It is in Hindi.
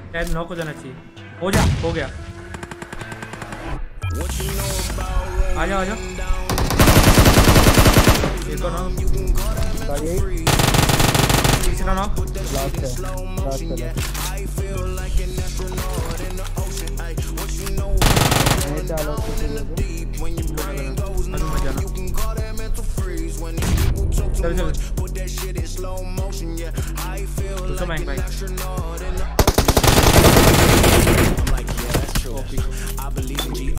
शायद नॉक हो जाना चाहिए। हो जा, हो गया। आ जाओ आ जाओ। एक और नॉक, तीसरा नॉक। चल चल दूसरा बैंक भाई।